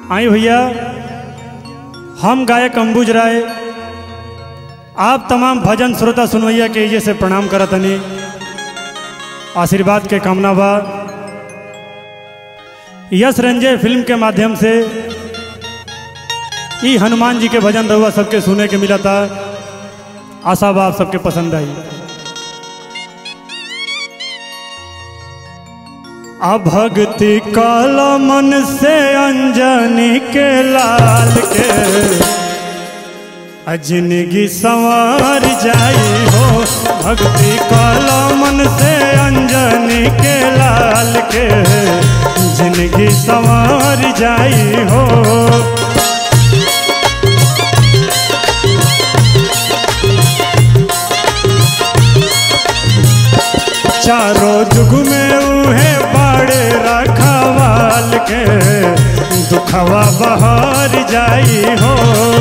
आई भैया, हम गायक अंबुज राय आप तमाम भजन श्रोता सुनवैया के इजे से प्रणाम करतनी। आशीर्वाद के कामना बा। यश रंजय फिल्म के माध्यम से ई हनुमान जी के भजन रहुआ सबके सुने के मिला था। आशा बा आप सबके पसंद आई। भक्ति काला मन से अंजनी के लाल के जिंदगी संवार जाई हो। भक्ति काला मन से अंजनी के लाल के जिंदगी संवार जाई हो। चारों जुग में उहे बाड़े रखवाल के दुखवा बहार जाई हो।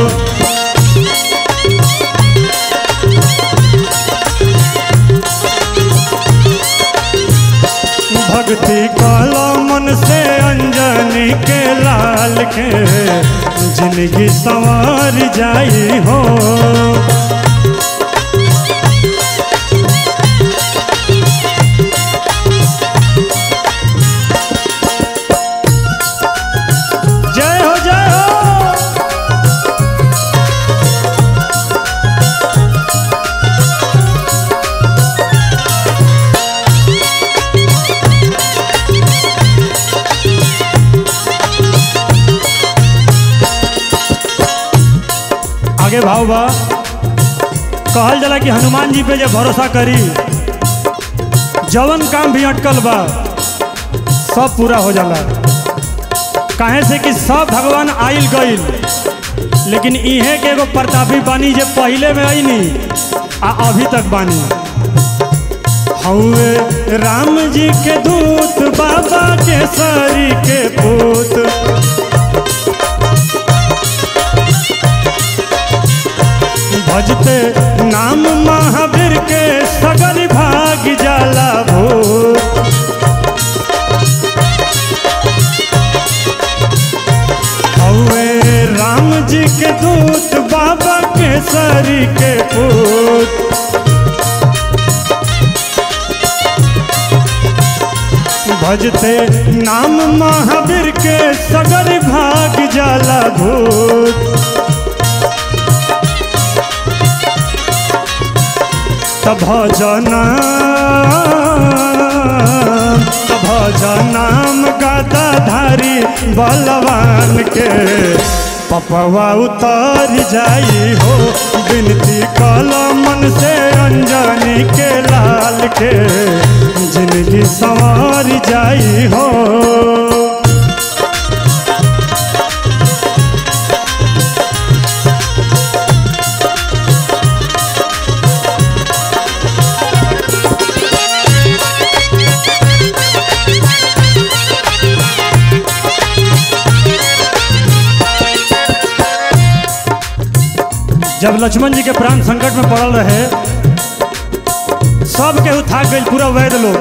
भक्ति काला मन से अंजनी के लाल के जिंदगी संवार जाई हो। आगे भाव बा, कहल जाला कि हनुमान जी पे जो भरोसा करी जवन काम भी अटकल बा सब पूरा हो जाला। काहे से कि सब भगवान आइल गइल, लेकिन इहे के एगो प्रतापी बानी जे पहले में आईनी आ अभी तक बानी। हौवे राम जी के दूत बाबा केसरी के पूत। भजते नाम महावीर के सगर भाग जाला भूत। हौवे राम जी के दूत बाबा केसरी के पूत। भजते नाम महावीर के सगर भाग जाला भूत। भजनाम गदाधारी बलवान के पपवा उतर जाई हो। विनती काला मन से अंजनी के लाल के जिंदगी संवार जाई हो। जब लक्ष्मण जी के प्राण संकट में पड़ल रहे, सब केहू थाक गई, पूरा वैद्य लोग।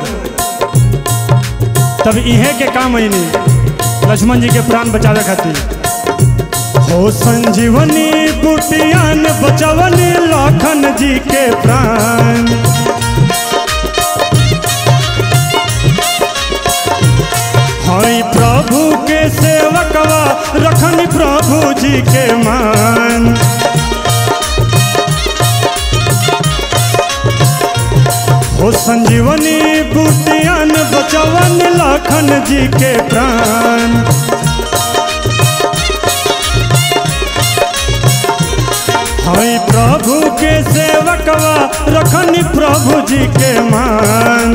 तब इहे के काम आईनी लक्ष्मण जी के प्राण बचावे खातिर। हो संजीवनी बुटियान बचवनी लखन जी के प्राण। हई प्रभु के सेवकवा रखनी प्रभु जी के मान। हो संजीवनी बुटियान बचवन लखन जी के प्राण। हई प्रभु के सेवकवा रखनी प्रभु जी के मान।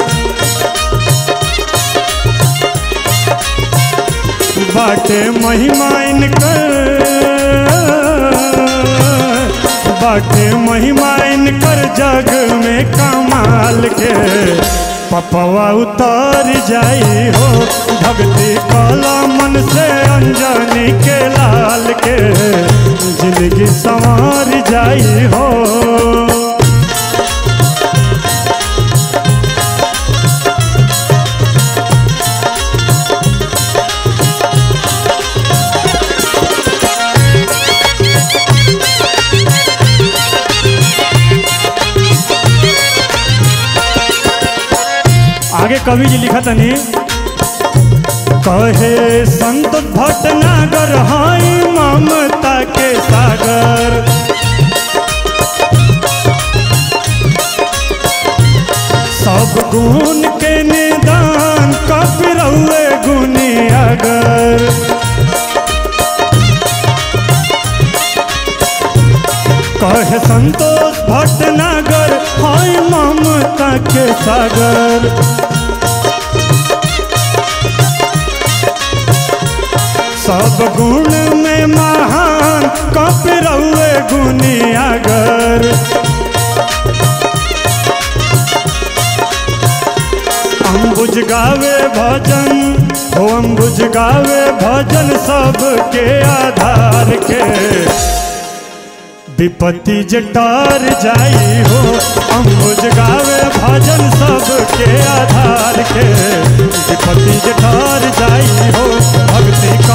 बाटे महिमा इनकर, बाटे महिमा इनकर जग में कमाल के पपवा उतर जाई हो। भक्ति काला मन से अंजनी के लाल के जिंदगी संवार जाई हो। कवि जी लिखा तनी कहे संत भटनागर हाई ममता के सागर सब गुण के निदान कबीर हुए गुनी अगर कहे संतोष भटनागर हाय ममता के सागर सब गुण में महान कबीर हुए गुनी अगर अम्बुज गावे भजन हो अम्बुज गावे भजन सबके आधार के विपत्ति जटार जाई हो अम्बुज गावे भजन सबके आधार के विपत्ति जटार जाई हो भक्ति